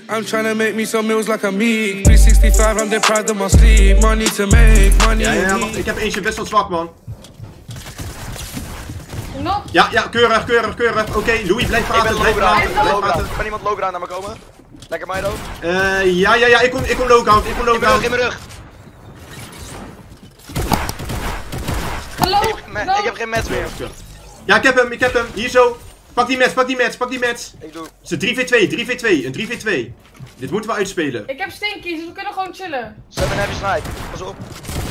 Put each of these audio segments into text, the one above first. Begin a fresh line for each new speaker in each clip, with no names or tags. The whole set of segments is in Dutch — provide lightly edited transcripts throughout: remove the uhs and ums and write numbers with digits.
I'm trying to make me some meals like a meek. 365, I'm deprived of my sleep. Money to make, money.
Ja, ik heb eentje best wel zwak, man.
Nog?
Ja, keurig. Oké, Louis, blijf praten.
Kan iemand low ground naar me komen? Lekker Milo.
Ja, ik kom low ground.
In mijn rug. Ik heb geen match meer.
Ja, ik heb hem. Hier zo. Pak die match.
Ik doe.
Het is een 3v2. Dit moeten we uitspelen.
Ik heb stinkies, dus we kunnen gewoon chillen.
Ze hebben een heavy snipe. Pas op.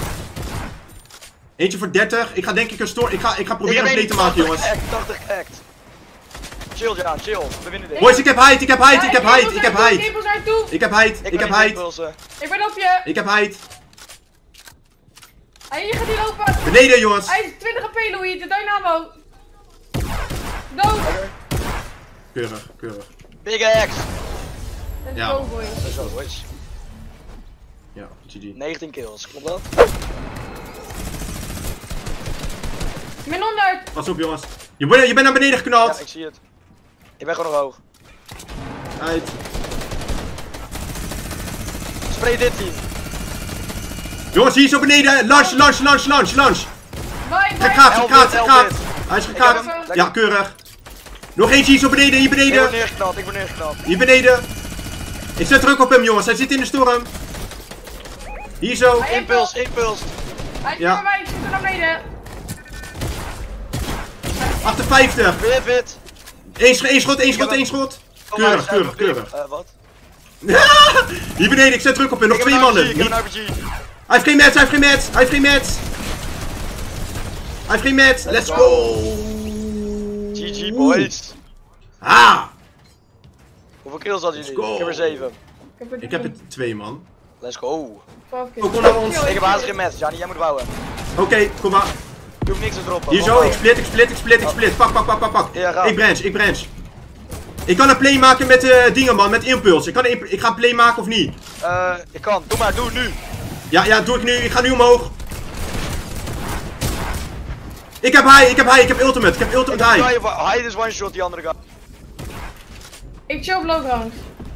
Eentje voor 30. Ik ga denk ik een storm. Ik ga proberen een play te maken, jongens.
80 act. Chill, Jaan, chill. We winnen dit.
Boys, ik heb hide.
Ik heb hide. Ik ben op je.
Ik heb hide.
Hier gaat hij lopen.
Beneden, jongens.
Hij is 20 HP, Louis. De dynamo. Dood.
Keurig.
Big axe.
Let's
Ja.
go, boys.
Let's go, boys.
Ja, GG.
19 kills, klopt dat?
Min 100.
Pas op, jongens. Je bent naar beneden geknald.
Ja, ik zie het. Ik ben gewoon nog hoog.
Uit.
Spray dit team.
Jongens, hier zo beneden. Launch.
Bye.
Gekaat. Hij is gekaat. Ja, keurig. Nog eentje hier zo beneden,
Ik word neergeknald.
Hier beneden. Ik zet druk op hem, jongens. Hij zit in de storm. Hier zo.
Impuls.
Hij is
Ja.
bij mij. Ik zit er naar beneden.
58.
Wit.
Eén schot. Keurig.
Wat?
Hier beneden, ik zet druk op hem. Nog 2 mannen.
Ik heb een RPG.
Hij heeft geen match. Let's go.
GG, boys. Hoeveel kills hadden jullie?
go.
Ik heb er 7.
Ik heb het 2, man.
Let's go.
Kom naar ons.
Ik heb haast geen match, Johnny, jij moet bouwen.
Oké, kom maar.
Je hoeft niks te droppen.
Hier zo, ik split. Pak.
Ja, ga.
Ik branch. Ik kan een play maken met dingen, man, met impuls. Ik ga een play maken of niet?
Ik kan. Doe nu.
Ja, doe ik nu. Ik ga nu omhoog. Ik heb ultimate.
Hide is one shot, die andere guy.
Ik chill op low ground.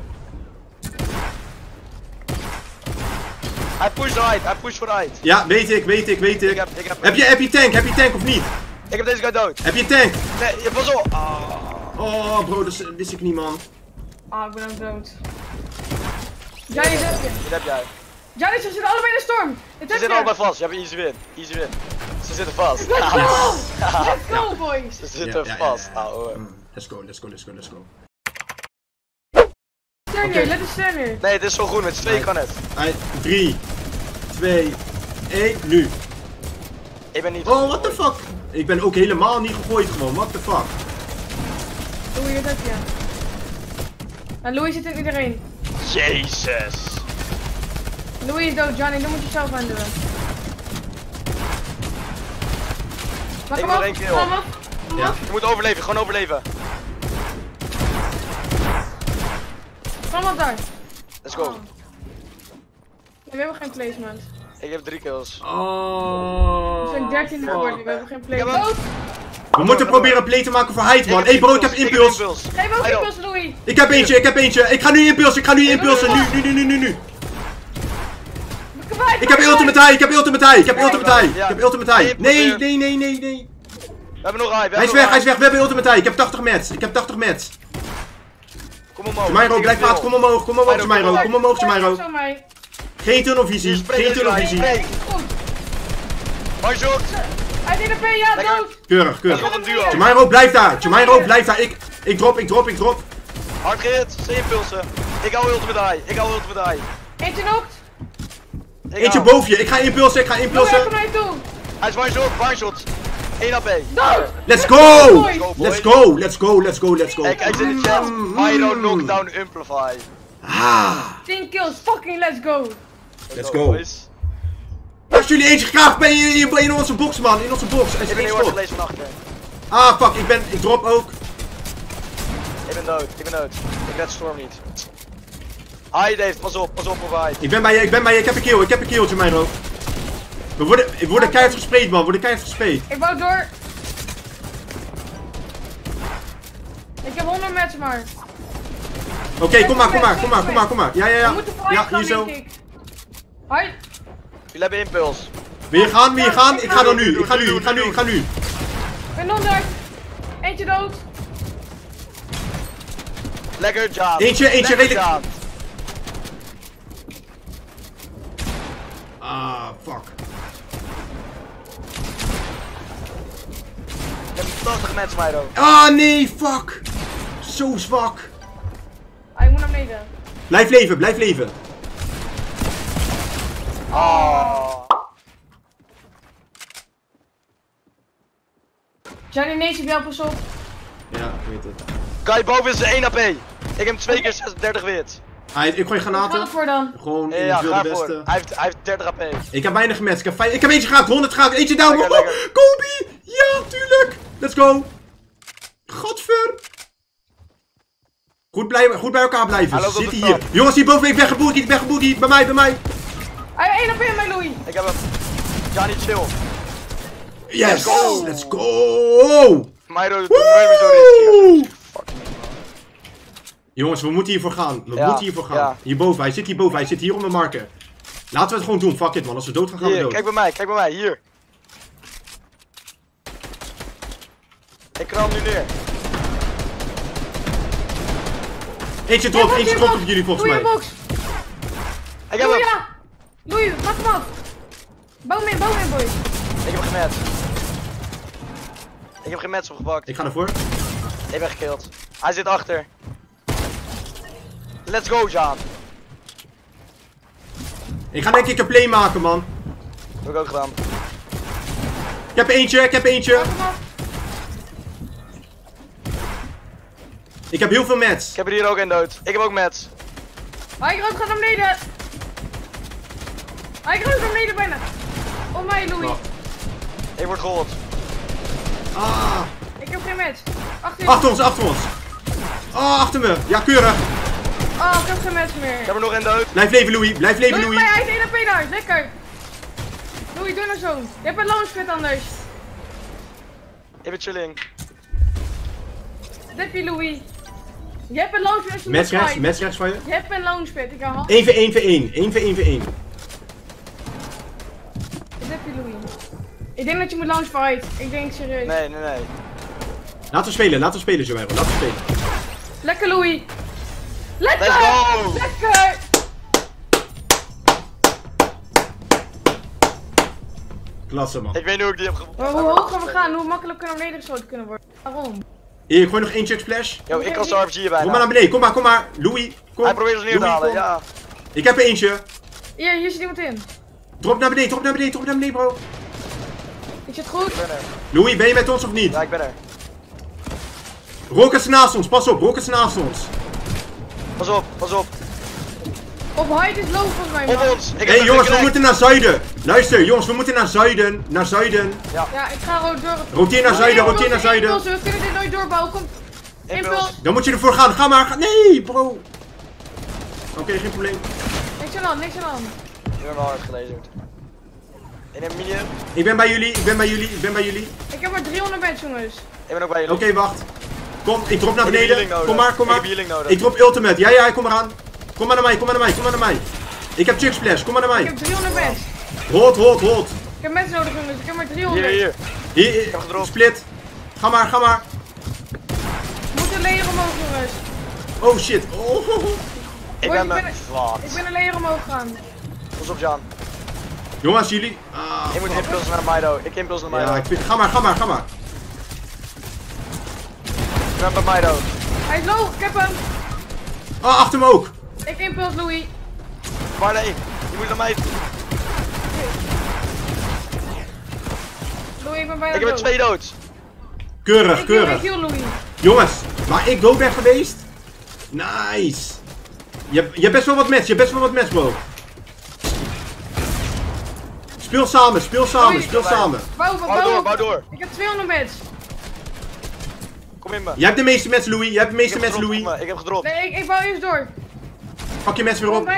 Hij push voor hide.
Ja, weet ik. Heb je tank of niet?
Ik heb deze guy dood.
Heb je tank?
Nee, pas op.
Oh, bro, dat wist ik niet, man.
Ik ben ook dood. Jij is het.
Dit heb jij.
Jij ze zitten allebei in de storm.
Ze zitten allebei vast. Je hebt easy win. Ze zitten vast.
Let's go, boys.
Ze zitten vast.
Let's go.
Let us stand here.
Nee, het is zo goed. Met z'n tweeën kan het.
3, 2, 1, nu.
Ik ben niet.
Oh, what the fuck? Ik ben ook helemaal niet gegooid gewoon. What the fuck?
Louis, dat heb je. En Louis zit in iedereen.
Jezus.
Louis is dood, Johnny. Dan moet je zelf aan doen. Maar
Ik
kom
moet
op.
één kill.
Kom op.
Ja.
Je moet overleven. Gewoon overleven.
Kom op daar.
Let's go.
We hebben geen placement.
Ik heb 3 kills.
Oh.
We zijn 13 geworden. We hebben geen
Ik heb
placement.
We moeten proberen een play te maken voor Hyde, man. Hey bro, ik heb impuls.
Geef ook impuls, Louis.
Ik heb eentje. Ik ga nu impulsen. Nu. Ik heb ultimate high. Nee.
We hebben nog high.
Hij is weg. We hebben ultimate high. Ik heb 80 mats.
Kom omhoog.
Jamairo, blijf praten. Kom omhoog, Jamairo. Geen tunnelvisie.
Goed. One shot.
Hij deed een P, ja, dood.
Keurig.
Nog een duo.
Jamairo, blijf daar. Ik drop.
Hard gehit. Ze impulsen. Ik hou ultimate high.
Eentje knokt.
Eentje boven je. Ik ga impulsen.
Louis, kom naar je toe.
Hij is one shot. 1 AP.
Dood.
Let's go.
Kijk zit in de chat. Myro knockdown amplify.
10 kills. Fucking let's go.
Let's go. Als jullie eentje graag ben je in onze box, man. In onze box.
Ik ben heel hard gelezen van achter.
Fuck. Ik drop ook.
Ik ben dood. Ik red Storm niet. Hide heeft, pas op op Hide.
Ik ben bij je. Ik heb een kill, Jamairo. We worden keihard gespreid, man.
Ik wou door. Ik heb 100 match maar.
Oké, kom maar. Ja.
We moeten vooruit
Ja,
gaan,
hier zo.
denk ik. Hoi.
Jullie hebben impuls.
Wil je gaan? Ik ga dan nu. Ik ga nu.
Ik ben onder. Eentje dood.
Lekker John.
Eentje
Lekker,
redelijk.
John.
Ah, fuck.
Ik heb 80 mensen, Miro.
Ah, nee, fuck. Zo zwak.
Ah, ik moet naar beneden.
Blijf leven.
Oh.
Johnny, nee, zie jou, pas op.
Ja, ik weet het.
Guy boven is 1 AP. Ik heb hem 2 keer 36 wit.
Ik gooi
Wat gaat
granaten.
het voor dan?
Gewoon in
Ja,
het wilde
ga voor.
westen.
Hij heeft 30 AP.
Ik heb weinig gematcht. Ik heb eentje geraakt. 100 geraakt. Eentje down.
Lekker,
Oh,
lekker.
Kobe. Ja, tuurlijk. Let's go. Godver. Goed bij elkaar blijven.
Hij
Ze
loopt op
zitten
de
hier.
trap.
Jongens, die boven. Ik ben geboogied. Bij mij.
Hij heeft 1 op 1 bij Louis.
Ik heb hem. Johnny, chill.
Yes.
go.
Let's go.
Miro, doe nooit meer zo risky.
Woe! Jongens, we moeten hiervoor gaan.
Ja.
Hierboven. Hij zit hier om de marker. Laten we het gewoon doen. Fuck it, man. Als we dood gaan, gaan we
Hier,
dood.
kijk bij mij, hier. Ik knal hem nu neer.
Eentje drop op jullie volgens mij.
Box.
Ik heb
Louis,
hem.
ja. Louis, pak hem af. Bouw hem in, boy.
Ik heb hem gematcht. Ik heb geen match opgepakt.
Ik ga ervoor.
Ik ben gekilld. Hij zit achter. Let's go, John.
Ik ga denk ik een play maken, man.
Dat heb ik ook gedaan.
Ik heb eentje.
Pak hem af.
Ik heb heel veel mats.
Ik heb er hier ook een dood. Ik heb ook match.
Hij gaat naar beneden. Hij gaat naar beneden bijna. Oh mij, Louis.
Oh.
Ik word gehold.
Ah.
Ik heb geen match.
Achter ons. Oh, achter me. Ja, keurig.
Oh, ik heb geen match meer.
Ik heb er nog een dood.
Blijf leven, Louis.
Louis, hij heeft 1 AP daar. Lekker. Louis, doe nou zo. Je hebt een launchpad anders.
Ik ben chilling.
Dat heb je, Louis. Je hebt een launchpad als je
Match
moet
rechts
fighten.
van je.
Je hebt een launchpad. Ik haal.
1 voor 1.
Dat heb je, Louis. Ik denk dat je moet launchfight. Ik denk serieus.
Nee.
Laten we spelen, Joël. Laten we spelen.
Lekker, Louis. Lekker.
Let's go.
Lekker.
Klasse, man.
Ik weet niet hoe ik die heb gewonnen.
Maar hoe hoog gaan we gaan? Hoe makkelijk kunnen we nedergeschoten kunnen worden? Waarom?
Hier, ik gooi nog 1 check splash.
Yo, ik kan zijn RPG hier bijna.
Kom maar naar beneden. Kom maar. Louis, kom.
Hij probeert ons neer te
Louis,
halen,
kom.
ja.
Ik heb er eentje.
Hier zit iemand in.
Drop naar beneden, bro.
Ik zit goed.
Ik ben er.
Louis, ben je met ons of niet?
Ja, ik ben er.
Rockets naast ons, pas op, rockets naast ons.
Pas op.
Op height is low volgens mij, man.
Op ons. Ik heb
Hé
hem
jongens, we
direct.
moeten naar zuiden. Luister, jongens, we moeten naar zuiden. Naar zuiden.
Ja, ik ga gewoon door.
Roteer naar zuiden, roteer naar zuiden.
Impuls, we kunnen dit nooit doorbouwen. Kom. Impuls.
Dan moet je ervoor gaan. Ga maar. Nee, bro. Oké, geen probleem.
Niks aan de hand, niks aan de hand.
Ik ben wel hard gelezerd. Ik neem medium.
Ik ben bij jullie.
Ik heb maar 300 mensen, jongens.
Ik ben ook bij jullie.
Oké, wacht. Kom, ik drop naar
Ik heb
beneden.
healing nodig.
Kom maar.
Ik heb healing nodig.
Ik drop ultimate. Ja, kom eraan. Kom maar naar mij. Ik heb chug splash. Kom maar naar
Ik
mij.
heb 300 mensen.
Hold.
Ik heb mensen nodig, jongens. Ik heb maar 300.
Hier.
Hier,
heb gedropt.
split. Ga maar.
We moeten een layer omhoog, jongens.
Oh shit. Oh.
Ik
Boys,
ben me... Wat?
Ik ben een layer omhoog gegaan.
Pas op, Jan.
Jongens, jullie. Ah,
Ik moet impulsen naar Maido. Ik impuls naar Maido.
ja, ga maar.
Ik ben bij Maido.
Hij is low, ik heb hem.
Ah, achter me ook.
Ik impuls Louis.
Maar nee, je moet naar mij.
Louis, ik ben bijna
Ik heb er
dood.
2 doods.
Keurig.
Ik kill Louis.
Jongens, waar ik dood ben geweest. Nice. Je hebt best wel wat match, bro. Speel samen.
Bouw door.
Ik heb 200 match.
Kom in me.
Jij hebt de meeste match, Louis.
Ik heb gedropt.
Nee, ik bouw eerst door.
Pak je match weer op.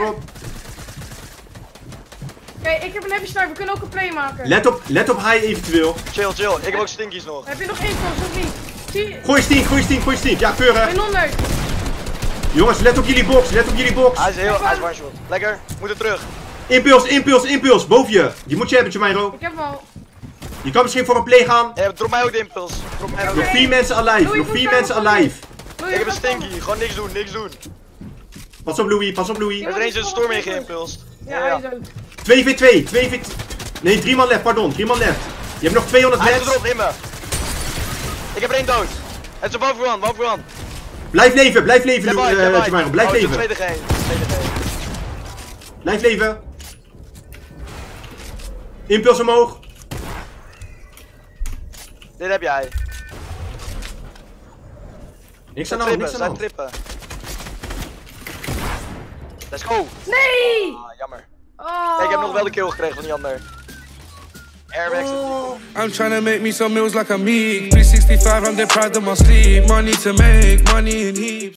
Kijk, ik heb een heavy sniper. We kunnen ook een play maken.
Let op high eventueel.
Chill. Ik heb ook stinkies nog.
Heb je nog één kans of niet? Zie je?
Gooi stink. Ja, keurig.
Ik ben 100.
Jongens, let op jullie box, let op jullie box.
Hij is one shot. Lekker, moet er terug.
Impuls, boven je. Je moet je hebben, Jamairo.
Ik heb wel.
Je kan misschien voor een play gaan.
Ja, drop mij ook de impuls. Drop mij ook.
Nog 4 mensen alive, nog 4 mensen alive.
Ik heb een stinky, gewoon niks doen, niks doen.
Pas op Louis, pas op Louis.
Er is er eens een storm in geïmpulst.
Ja, hij is ook.
2v2, 2v2. Nee, 3 man left, pardon, 3 man left. Je hebt nog 200
Hij is
mets.
erop in me. Ik heb er één dood. Het is boven one.
Blijf leven, Jamairo, blijf leven.
Tweede geen.
Blijf leven. Impuls omhoog.
Dit heb jij.
Niks aan de hand, niks aan de
Zijn
hand.
trippen. Let's go.
Nee!
Ah, jammer.
Oh.
Kijk, ik heb nog wel de kill gekregen van die ander. Airbags.
I'm tryna make me some meals like a meek. 365, I'm the pride of my sleep. Money to make, money in heaps.